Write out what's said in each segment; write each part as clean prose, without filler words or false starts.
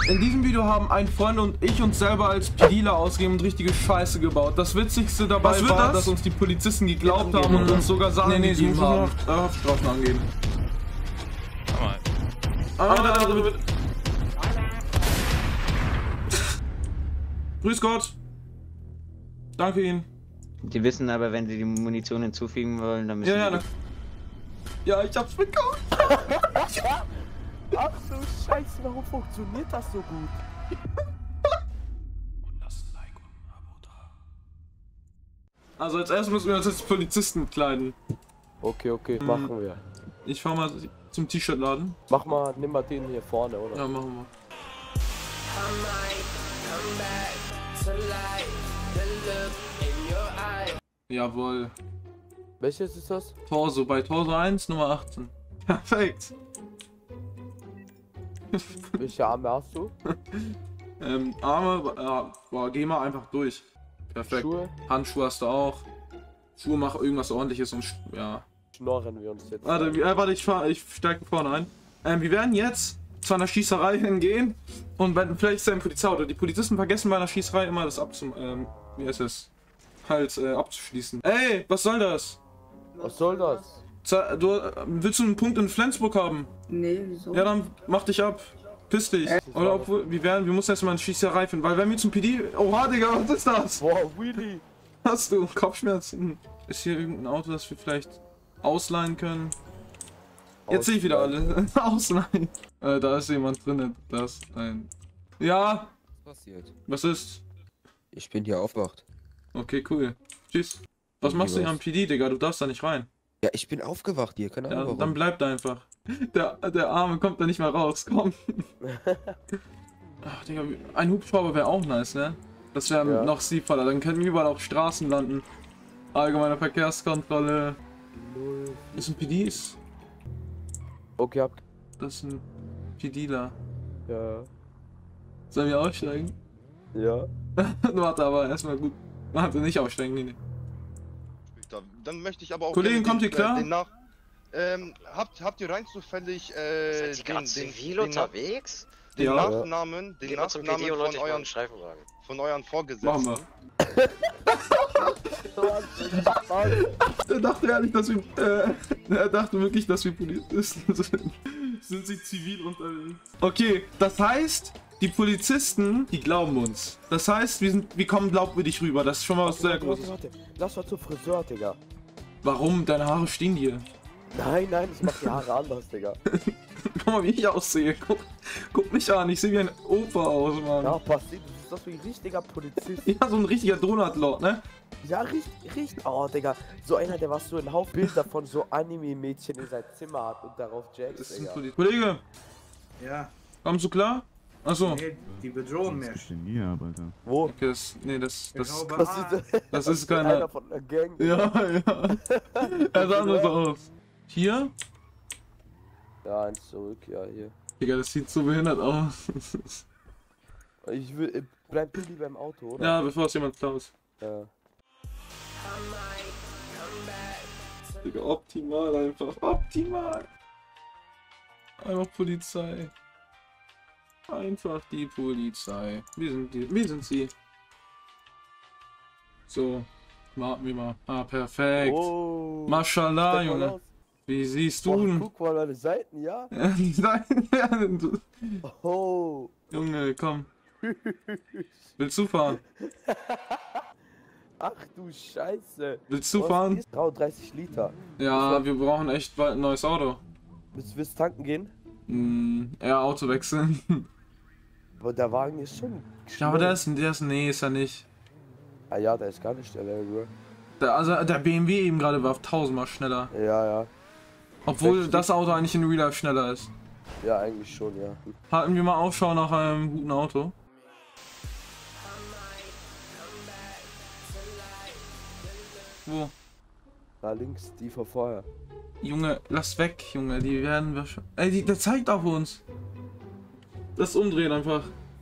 In diesem Video haben ein Freund und ich uns selber als PDler ausgegeben und richtige Scheiße gebaut. Das Witzigste dabei war, dass uns die Polizisten geglaubt haben und uns sogar Sachen gegeben haben. Haftstrafen angeben. Grüß Gott. Danke Ihnen. Die wissen aber, wenn sie die Munition hinzufügen wollen, dann müssen Ja, ich hab's bekommen. Ach so Scheiße, warum funktioniert das so gut? Und lasst ein Like und ein Abo da. Also als erstes müssen wir uns als Polizisten kleiden. Okay, machen wir. Ich fahr mal zum T-Shirt-Laden. Mach mal, nimm mal den hier vorne, oder? Ja, machen wir. Jawohl. Welches ist das? Torso, bei Torso 1, Nummer 18. Perfekt. Welche Arme hast du? Arme, boah, geh mal einfach durch. Perfekt. Schuhe? Handschuhe hast du auch. Schuhe, mach irgendwas ordentliches und ja. Schnorren wir uns jetzt. Warte, ich steige vorne ein. Wir werden jetzt zu einer Schießerei hingehen und vielleicht ist da ein Polizeiauto. Die Polizisten vergessen bei einer Schießerei immer das abzuschließen. Ey, was soll das? Was soll das? Willst du einen Punkt in Flensburg haben? Nee, wieso? Ja, dann mach dich ab. Piss dich. Oder obwohl, wir müssen erstmal eine Schießerei finden, weil wenn wir zum PD... Oha, Digga, was ist das? Boah, Willy. Hast du Kopfschmerzen? Ist hier irgendein Auto, das wir vielleicht ausleihen können? Jetzt sehe ich wieder alle. Ausleihen. Da ist jemand drin. Ja? Was passiert? Was ist? Ich bin hier aufgewacht. Okay, cool. Tschüss. Was machst du hier am PD, Digga? Du darfst da nicht rein. Ja, ich bin aufgewacht hier, keine Ahnung warum. Dann bleib da einfach. Der Arme kommt da nicht mehr raus, komm. Ach, Digga, ein Hubschrauber wäre auch nice, ne? Das wäre noch sinnvoller, dann können wir überall auf Straßen landen. Allgemeine Verkehrskontrolle. Ist ein PD? Okay, Das ist ein PDler. Ja. Sollen wir aussteigen? Ja. Warte, aber erstmal gut. Warte, nicht aussteigen, nee. Dann möchte ich aber auch... Kollegen, kommt ihr klar? Habt ihr rein zufällig seid ihr gerade zivil unterwegs? Den Nachnamen von euren Vorgesetzten? Machen wir. Er dachte ehrlich, dass wir... er dachte wirklich, dass wir Polizisten sind. Sind sie zivil unterwegs? Okay, das heißt... Die Polizisten, die glauben uns. Das heißt, wir kommen glaubwürdig rüber. Das ist schon mal was sehr Großes. Warte. Lass mal zum Friseur, Digga. Warum? Deine Haare stehen dir. Nein, ich mach die Haare anders, Digga. Guck mal, wie ich aussehe. Guck mich an. Ich sehe wie ein Opa aus, Mann. Ja, passiert. Das ist das wie ein richtiger Polizist. Ja, so ein richtiger Donutlord, ne? Ja, richtig. Oh, Digga. So einer, der was so ein Haufen Bilder von so Anime-Mädchen in sein Zimmer hat und darauf Jacks, Das ist Digga. ein Kollege. Ja. Kommst du klar? Achso. Nee, die bedrohen mich. Wo? Okay, das ist Einer keiner. von der Gang. Ja. Er sah nur so aus. Hier? Ja, eins zurück, ja, hier. Digga, das sieht so behindert aus. Bleib du lieber im Auto, oder? Ja, bevor es jemand klaut. Ja. Digga, optimal einfach. Optimal. Einfach Polizei. Einfach die Polizei. Wie sind sie? So. Warten wir mal. Ah, perfekt. Oh, Mashallah, Junge. Wie siehst du denn? Guck mal deine Seiten, ja? Die Seiten werden. Oh. Junge, komm. Willst du fahren? Ach du Scheiße. Willst du fahren? 33 Liter. Ja, wir brauchen echt bald ein neues Auto. Willst du tanken gehen? Ja, Auto wechseln. Aber der Wagen ist schon schnell. Ja, aber der ist nee, ist er nicht. Ah ja, der ist gar nicht schneller, Bro. Also der BMW eben gerade war 1000-mal schneller. Ja. Obwohl das Auto eigentlich in Real Life schneller ist. Ja, eigentlich schon, ja. Halten wir mal Ausschau nach einem guten Auto. Wo? Da links, die von vorher. Junge, lass weg, Junge, die werden wir schon... Ey, der zeigt auf uns. Das umdrehen einfach.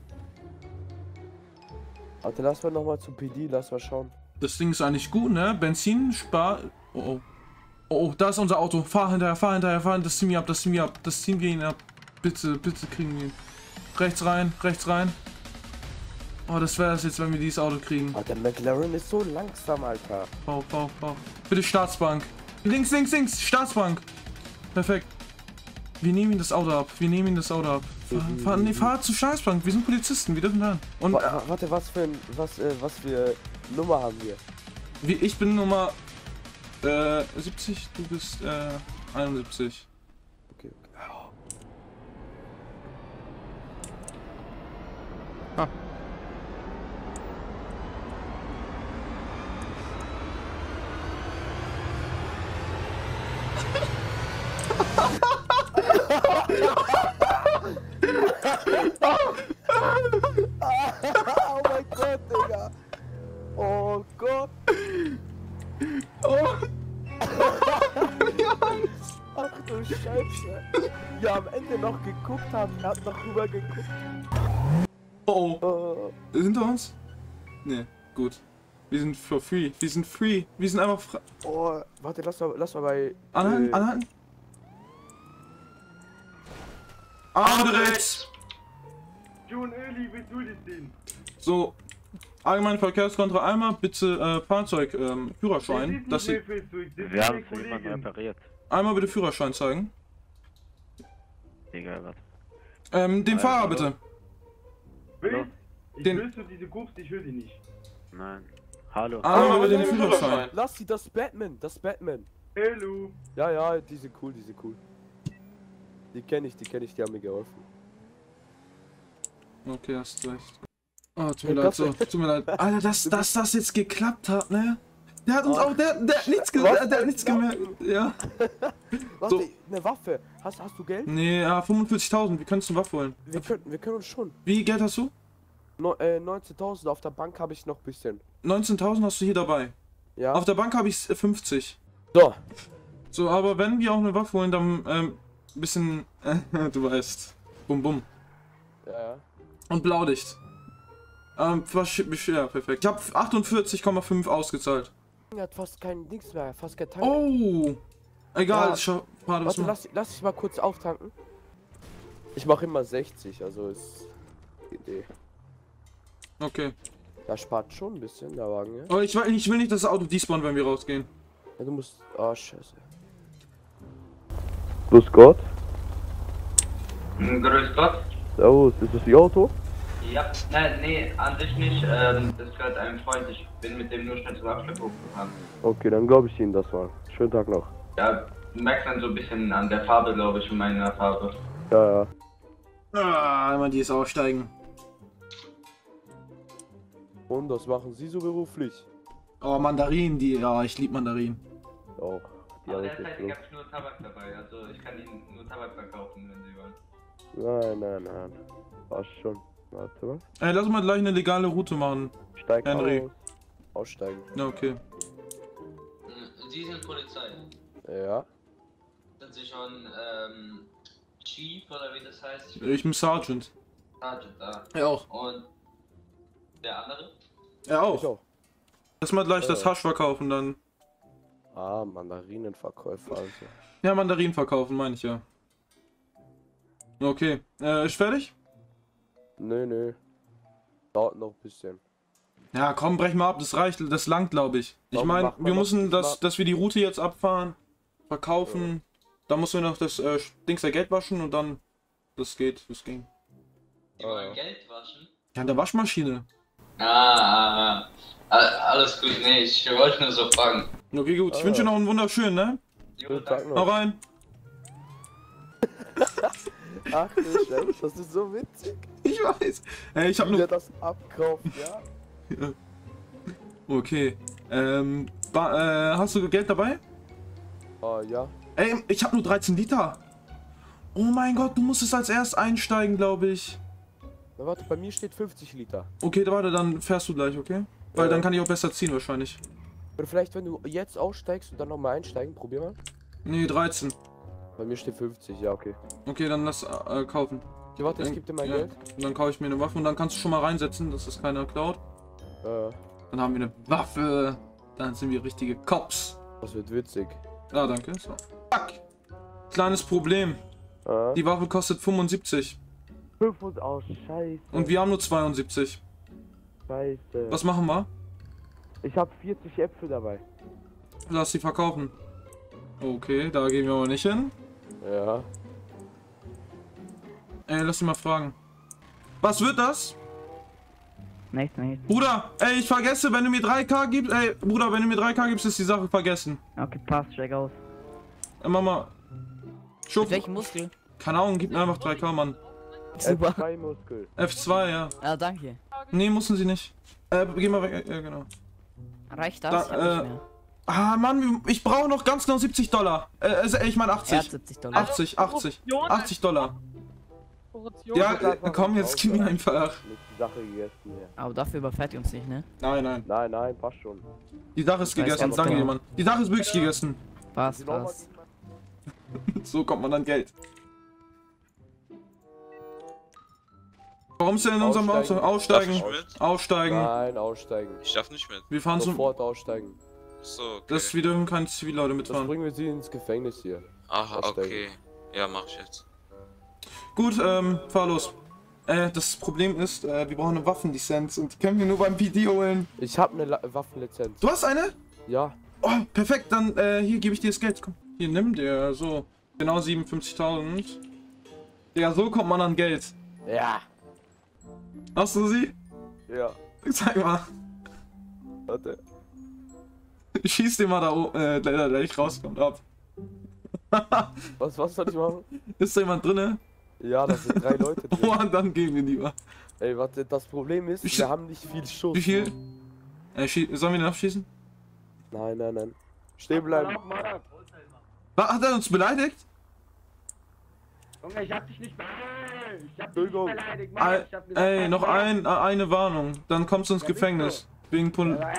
Warte, lass mal nochmal zum PD, lass mal schauen. Das Ding ist eigentlich gut, ne? Benzin spart... Oh, da ist unser Auto. Fahr hinterher, das ziehen wir ab, das ziehen wir ihn ab. Bitte kriegen wir ihn. Rechts rein, rechts rein. Oh, das wäre es jetzt, wenn wir dieses Auto kriegen. Oh, der McLaren ist so langsam, Alter. Bau. Bitte Staatsbank. Links, Staatsbank. Perfekt. Wir nehmen ihm das Auto ab. Fahr zur Staatsbank. Wir sind Polizisten, wir dürfen fahren. Und Warte, was für Nummer haben wir? ich bin Nummer 70, du bist 71. Okay. Oh mein Gott, Digga. Oh Gott. Oh. Ach du Scheiße. Ja, am Ende noch geguckt haben, er hat noch rüber geguckt. Oh. Hinter uns? Ne, gut. Wir sind for free. Wir sind einfach frei. Oh, warte, lass mal bei... Anhalten. Rechts! So, allgemeine Verkehrskontrolle einmal, bitte Fahrzeug, Führerschein. Wir haben es für jemanden repariert. Einmal bitte Führerschein zeigen. Egal, was. Den Fahrer bitte. Hallo? Willst du diese Koks? Ich höre die nicht. Nein. Hallo. Einmal bitte den Führerschein. Lass sie, das Batman. Hello. Ja, die sind cool. Die kenne ich, die haben mir geholfen. Okay, hast recht. Oh, tut mir leid. Alter, dass das jetzt geklappt hat, ne? Der hat uns auch, der hat nichts gemerkt. Ja. Warte, eine Waffe. Hast du Geld? Nee, ja, 45.000, wir können uns eine Waffe holen. Wir können uns schon. Wie, Geld hast du? 19.000, auf der Bank habe ich noch ein bisschen. 19.000 hast du hier dabei. Ja. Auf der Bank habe ich 50. So. So, aber wenn wir auch eine Waffe holen, dann bisschen, du weißt, bum. Ja. Und Blaulicht. Ja, perfekt. Ich habe 48,5 ausgezahlt. Er hat fast kein Dings mehr, fast kein Tank. Oh! Egal, Ja. schau, Warte, lass dich mal kurz auftanken. Ich mache immer 60, also ist die Idee. Okay. Da spart schon ein bisschen, der Wagen, ja? Aber ich will nicht, dass das Auto despawnt, wenn wir rausgehen. Ja, du musst... Oh, scheiße. Grüß Gott. Grüß Gott. Servus, ist das Ihr Auto? Ja, nein, nee, an sich nicht. Das gehört einem Freund. Ich bin mit dem nur schnell zum Abschlepphof gefahren. Okay, dann glaube ich Ihnen das mal. Schönen Tag noch. Ja, du merkst dann so ein bisschen an der Farbe, glaube ich, und meiner Farbe. Ja. Einmal die ist aussteigen. Und was machen Sie so beruflich? Oh, Mandarinen, ich liebe Mandarinen. Auch. Die Aber habe ich derzeitig nicht habe ich nur Tabak dabei, also ich kann Ihnen nur Tabak verkaufen, wenn Sie wollen. Nein. Passt schon. Warte mal. Lass mal gleich eine legale Route machen. Steig Henry. aus. Aussteigen. Ja, okay. Sie sind Polizei. Ja. Sind Sie schon, Chief oder wie das heißt? Ich bin Sergeant. Sergeant da. Er auch. Und der andere? Er auch. Ich auch. Lass mal gleich das Hasch verkaufen, dann. Ah, Mandarinenverkäufer also. Ja, Mandarinen verkaufen, meine ich ja. Okay. Ist fertig? Nö. Dauert noch ein bisschen. Ja, komm, brech mal ab, das reicht, das langt, glaube ich. Ich meine, wir müssen dass wir die Route jetzt abfahren, verkaufen, ja. Dann müssen wir noch das Dings der Geld waschen und dann, das ging. Die wollen Geld waschen? Ja, in der Waschmaschine. Alles gut, nee, ich wollte nur so fragen. Okay, gut, ich wünsche dir noch einen wunderschönen, ne? Guten Tag noch. Hau rein. Ach du Scheiße, das ist so witzig. Ich weiß. Ich hab Wie nur... der das abkauft, ja? Ja. Okay. Hast du Geld dabei? Ja. Ey, ich hab nur 13 Liter. Oh mein Gott, du musstest als erst einsteigen, glaube ich. Na warte, bei mir steht 50 Liter. Okay, warte, dann fährst du gleich, okay? Weil dann kann ich auch besser ziehen wahrscheinlich. Oder vielleicht, wenn du jetzt aussteigst und dann nochmal einsteigen, probier mal. Nee, 13. Bei mir steht 50, ja, okay. Okay, dann lass kaufen. Ja, warte, ich geb dir mein Geld. Und dann kaufe ich mir eine Waffe und dann kannst du schon mal reinsetzen, dass das keiner klaut. Dann haben wir eine Waffe. Dann sind wir richtige Cops. Das wird witzig. Ja, danke. So. Fuck. Kleines Problem. Die Waffe kostet 75. 500, oh scheiße. Und wir haben nur 72. Scheiße. Was machen wir? Ich habe 40 Äpfel dabei. Lass sie verkaufen. Okay, da gehen wir aber nicht hin. Ja. Ey, lass ihn mal fragen. Was wird das? Nichts. Bruder, ey, ich vergesse, wenn du mir 3K gibst, ey, Bruder, wenn du mir 3K gibst, ist die Sache vergessen. Okay, passt, steig aus. Mama. Schub. Welchen Muskel? Keine Ahnung, gib mir einfach 3K, Mann. Super. F2-Muskel. F2, ja. Ja, danke. Nee, mussten sie nicht. Geh mal weg, ja, genau. Reicht das? Da, Ich hab nicht mehr. Ah, Mann, ich brauche noch ganz genau $70. Ich meine 80. Er hat 70 $. 80 Dollar. Ja, komm, jetzt gib mir einfach. Nicht die Sache gegessen hier. Aber dafür überfährt ihr uns nicht, ne? Nein. Nein, passt schon. Die Sache ist weiß gegessen, ganz danke genau. jemand. Die Sache ist wirklich gegessen. Passt. So kommt man an Geld. Warum ist er in unserem Auto? Aussteigen. Aussteigen. Nein, aussteigen. Ich darf nicht mit. Wir fahren zum. Sofort aussteigen. So, okay. Das wir dürfen keine Zivilleute Das mitfahren. bringen wir sie ins Gefängnis hier. Aha, aussteigen. okay. Ja, mach ich jetzt. Gut, fahr los. Das Problem ist, wir brauchen eine Waffenlizenz und die können wir nur beim PD holen. Ich habe eine Waffenlizenz. Du hast eine? Ja. Oh, perfekt, dann hier gebe ich dir das Geld. Komm. Hier, nimm dir, so. Genau 57.000. Ja, so kommt man an Geld. Ja. Hast du sie? Ja. Zeig mal. Warte. Schieß den mal da oben, der gleich rauskommt, ab. Was soll ich machen? Ist da jemand drinne? Ja, da sind 3 Leute drin. Oh, und dann gehen wir lieber. Ey, warte, das Problem ist, wir haben nicht viel Schuss. Wie viel? Sollen wir den abschießen? Nein. Stehen bleiben. Hat er uns beleidigt? Junge, ich hab dich nicht beleidigt. Ich hab dich Entschuldigung. nicht beleidigt. Mann. Ich hab gesagt, Ey, noch eine Warnung. Dann kommst du ins Gefängnis. Wegen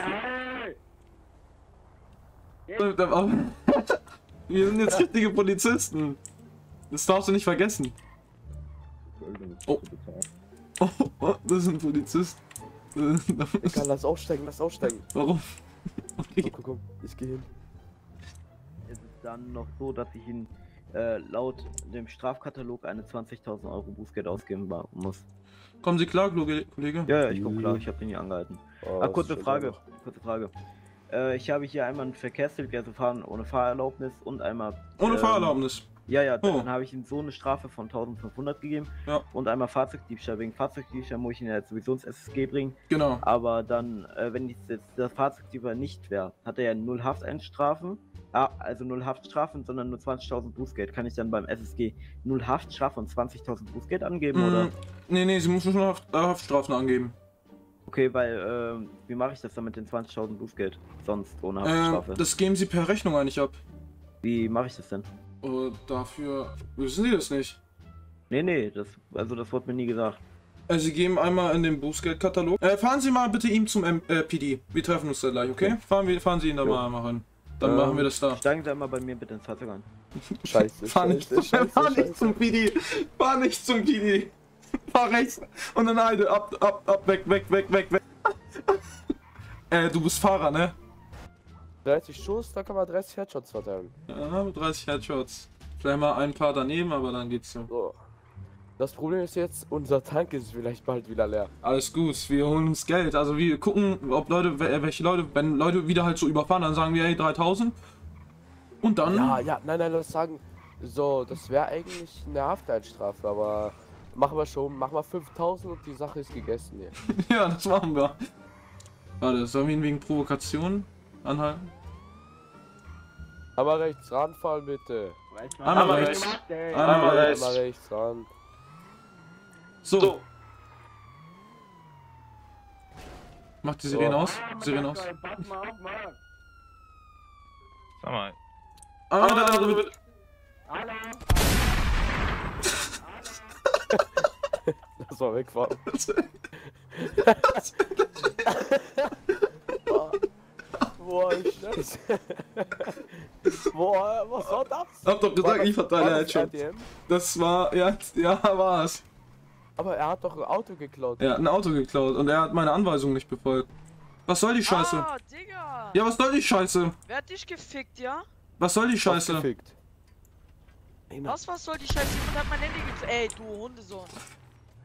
Wir sind jetzt richtige Polizisten. Das darfst du nicht vergessen. Oh, das ist ein Polizist. Egal, lass aussteigen. Warum? Okay. Komm, ich gehe hin. Es ist dann noch so, dass ich ihn laut dem Strafkatalog eine 20.000 € Bußgeld ausgeben muss. Kommen Sie klar, Kollege? Ja, ich komme klar, ich habe ihn hier angehalten. Oh, Kurze Frage. Ich habe hier einmal ein Verkehrsschild, also fahren ohne Fahrerlaubnis und einmal... Ohne Fahrerlaubnis? Ja, dann habe ich ihm so eine Strafe von 1.500 gegeben. Ja. Und einmal Fahrzeugdiebstahl. Wegen Fahrzeugdiebstahl muss ich ihn ja jetzt sowieso ins SSG bringen. Genau. Aber dann, wenn jetzt der Fahrzeugdiebstahl nicht wäre, hat er ja 0 Haftstrafen. Also 0 Haftstrafen, sondern nur 20.000 Bußgeld. Kann ich dann beim SSG 0 Haftstrafe und 20.000 Bußgeld angeben, oder? Nee, Sie müssen schon Haftstrafen angeben. Okay, weil, wie mache ich das dann mit den 20.000 Bußgeld? Sonst ohne Haftstrafe. Das geben Sie per Rechnung eigentlich ab. Wie mache ich das denn? Dafür wissen Sie das nicht. Nee, das wurde mir nie gesagt. Sie geben einmal in den Bußgeldkatalog. Fahren Sie mal bitte ihm zum PD. Wir treffen uns da gleich, okay? Fahren Sie ihn da mal rein. Dann machen wir das da. Steigen Sie einmal bei mir bitte ins Fahrzeug ein. Scheiße. Fahr nicht zum PD. Fahr nicht zum PD. Fahr rechts und dann Heide. Ab, weg. Du bist Fahrer, ne? 30 Schuss, da kann man 30 Headshots verteilen. Ja, mit 30 Headshots. Vielleicht mal ein paar daneben, aber dann geht's so. So. Das Problem ist jetzt, unser Tank ist vielleicht bald wieder leer. Alles gut, wir holen uns Geld. Also wir gucken, ob welche Leute, wenn Leute wieder halt so überfahren, dann sagen wir, hey, 3000. Und dann... Ja, nein, das sagen... So, das wäre eigentlich eine Hafteinstrafe, aber... Mach mal 5000 und die Sache ist gegessen hier. Ja, das machen wir. Warte, sollen wir ihn wegen Provokation anhalten? Einmal rechts ranfahren, bitte. Einmal rechts. Einmal rechts ran. So. Macht die Sirene aus. Sirene aus. Pass mal auf, Mann. Sag mal. Hallo. Lass mal wegfahren. Boah, Scheiße. Boah, was war das? Hab doch gesagt, ich verteile Headshot. RTM? Das war, ja, war's. Aber er hat doch ein Auto geklaut. Er hat ein Auto geklaut und er hat meine Anweisung nicht befolgt. Was soll die Scheiße? Ah, Digga. Ja, was soll die Scheiße? Wer hat dich gefickt, ja? Was soll die Scheiße? Gefickt. Was soll die Scheiße? Jemand hat mein Handy gefickt. Ey, du Hundesohn.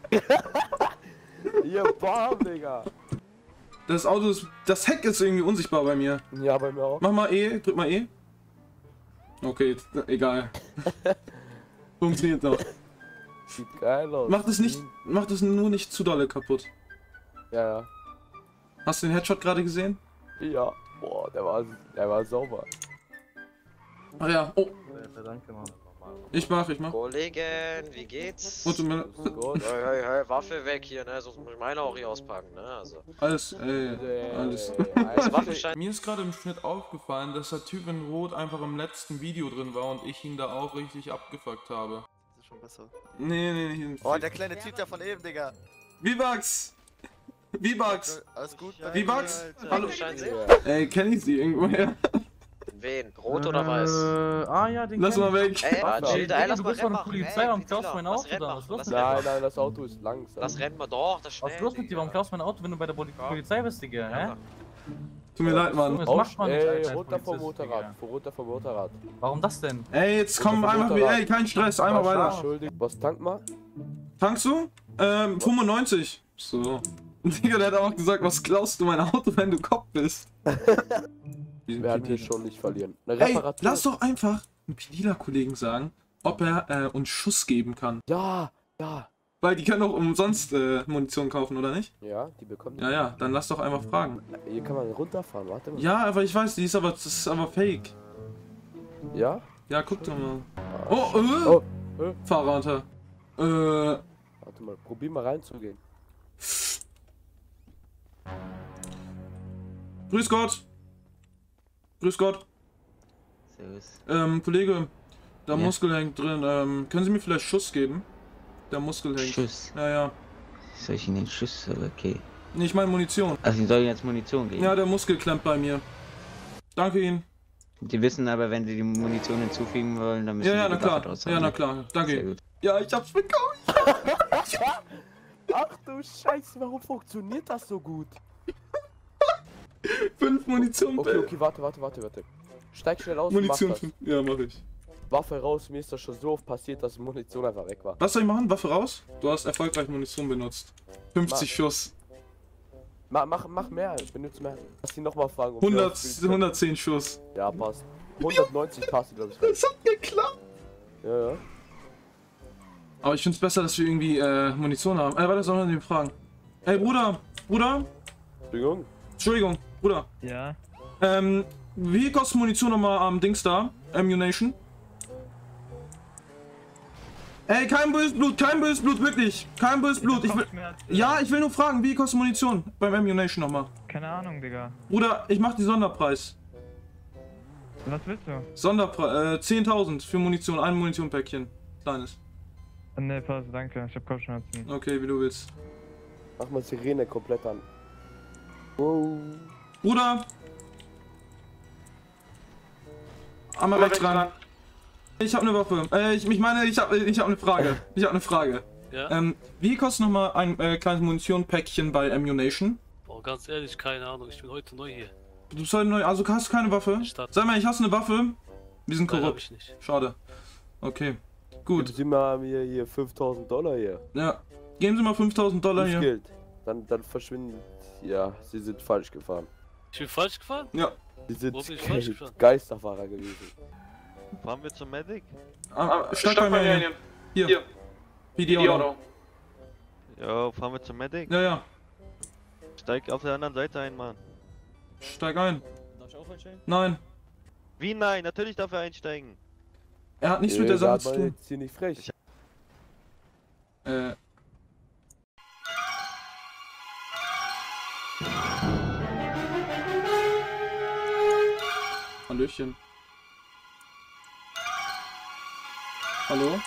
Hier, bam, Digga. Das Auto ist... Das Heck ist irgendwie unsichtbar bei mir. Ja, bei mir auch. Mach mal E, drück mal E. Okay, egal. Funktioniert doch. Sieht geil aus. Mach das nur nicht zu dolle kaputt. Ja, ja. Hast du den Headshot gerade gesehen? Ja. Boah, der war sauber. Ach ja, oh. Danke, Mann. Ich mach. Kollegen, wie geht's? Oh, Gut. Hey, Waffe weg hier, ne? Sonst muss ich meine auch hier auspacken, ne? Also. Alles. Also Waffenschein. Mir ist gerade im Schnitt aufgefallen, dass der Typ in Rot einfach im letzten Video drin war und ich ihn da auch richtig abgefuckt habe. Das ist schon besser. Nee. Oh, der kleine Typ da von eben, Digga. V-Bucks! V-Bucks! Alles gut? V-Bucks? Hallo. Ey, kenn ich sie irgendwoher? Wen? Rot oder weiß? Ja, den Lass mal weg. Ey, Gilda, lass du mal bist von Rennen der machen. Polizei und klaust mein Auto Rennen dann. machen. Was ist los? Nein, das Auto ist langsam. Das Rennen wir doch, das schnell. Was ist los mit dir? Warum klaust du mein Auto, wenn du bei der Polizei bist, Digga? Hä? Tut mir leid, Mann. Das macht man nicht, Ey, Alter, runter vom Polizist, Motorrad. Digga. Runter vom Motorrad. Warum das denn? Ey, jetzt komm einfach wieder. Ey, kein Stress, einmal weiter. Entschuldigung. Was tank mal? Tankst du? 95. So. Digga, der hat auch gesagt, was klaust du mein Auto, wenn du Kopf bist? Wir werden hier schon nicht verlieren. Eine Ey, Reparatur. lass doch einfach einem Pedila-Kollegen sagen, ob er uns Schuss geben kann. Ja. Weil die können doch umsonst Munition kaufen, oder nicht? Ja, die bekommen. Ja, dann lass doch einfach fragen. Hier kann man runterfahren, warte mal. Ja, aber ich weiß, das ist aber fake. Ja? Ja, guck doch mal. Oh, Fahrer unter. Warte mal, probier mal reinzugehen. Grüß Gott. Servus. Kollege, der Ja. Muskel hängt drin. Können Sie mir vielleicht Schuss geben? Der Muskel hängt. Schuss. Ja. Soll ich Ihnen den Schuss? Okay. Nee, ich meine Munition. Also, ich soll Ihnen jetzt Munition geben? Ja, der Muskel klemmt bei mir. Danke Ihnen. Die wissen aber, wenn Sie die Munition hinzufügen wollen, dann müssen Ja, Sie na die klar. Waffe draus haben, Ja, na ne? klar. Danke. Sehr gut. Ja, ich hab's bekommen. Ach du Scheiße, warum funktioniert das so gut? 5 Munition. Okay, warte. Steig schnell aus Munition. und mach das. Ja, mach ich. Waffe raus, mir ist das schon so oft passiert, dass die Munition einfach weg war. Was soll ich machen? Waffe raus? Du hast erfolgreich Munition benutzt. 50 Schuss. Mach mehr, benutze mehr. Lass ihn nochmal fragen. ob 110 Schuss. Ja, passt. 190 passt, glaube ich. Das hat geklappt. Ja. Aber ich find's besser, dass wir irgendwie Munition haben. Warte, sollen wir den fragen? Ey, Bruder. Entschuldigung, Bruder. Ja. Wie kostet Munition nochmal am Dings da? Ammunition? Ey, kein böses Blut, wirklich. Kein böses Blut. Ich will nur fragen, wie kostet Munition beim Ammunition nochmal? Keine Ahnung, Digga. Bruder, ich mach die Sonderpreis. Was willst du? Sonderpreis, 10.000 für Munition, ein Munitionpäckchen. Kleines. Ne, pass, danke. Ich hab Kopfschmerzen. Okay, wie du willst. Mach mal Sirene komplett an. Wow. Bruder! Einmal rechts ran. Ich hab eine Waffe. Ich hab eine Frage. Ja? Wie kostet nochmal ein kleines Munitionpäckchen bei Ammunition? Boah, ganz ehrlich, keine Ahnung. Ich bin heute neu hier. Du bist heute neu, also hast du keine Waffe? Sag mal, ich hast eine Waffe? Wir sind Nein, korrupt. hab ich nicht. Schade. Okay. Gut. Geben Sie mal mir hier 5.000 Dollar hier. Ja. Geben Sie mal 5.000 Dollar hier. Geld. Dann verschwinden. Ja, Sie sind falsch gefahren. Ich bin falsch gefahren? Ja. Sie sind Wo bin ich falsch gefahren? Geisterfahrer gewesen. Fahren wir zum Medic? Steig bei mir hin. Hier. Video. Ja, fahren wir zum Medic? Ja. Steig auf der anderen Seite ein, Mann. Steig ein. Darf ich auch einsteigen? Nein. Wie nein? Natürlich darf er einsteigen. Er hat nichts mit der Sache zu tun. Jetzt hier nicht frech. Hallöchen. Hallo?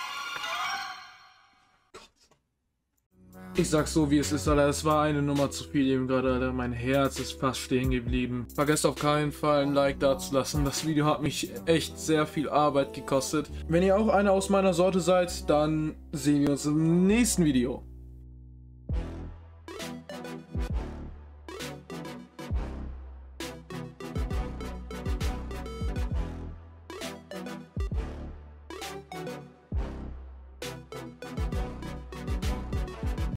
Ich sag's so wie es ist, Alter. Es war eine Nummer zu viel eben gerade, Alter. Mein Herz ist fast stehen geblieben. Vergesst auf keinen Fall ein Like dazulassen. Das Video hat mich echt sehr viel Arbeit gekostet. Wenn ihr auch einer aus meiner Sorte seid, dann sehen wir uns im nächsten Video.